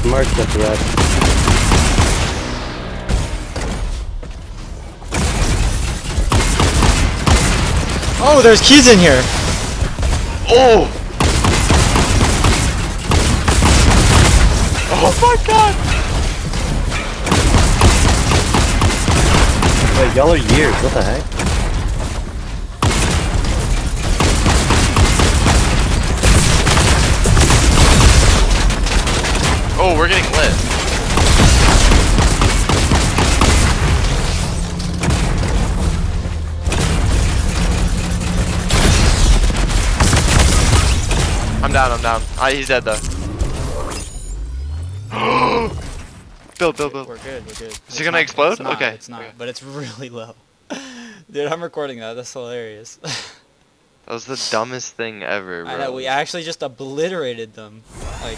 Marked at the red. Oh, there's keys in here! Oh! Oh my god! Wait, y'all are years, what the heck? Oh, we're getting lit. I'm down. He's dead though. Build. We're good. Is it gonna explode? It's not, Okay. It's not, Okay. but it's really low. Dude, I'm recording that. That's hilarious. That was the dumbest thing ever, bro. I know, we actually just obliterated them. Like,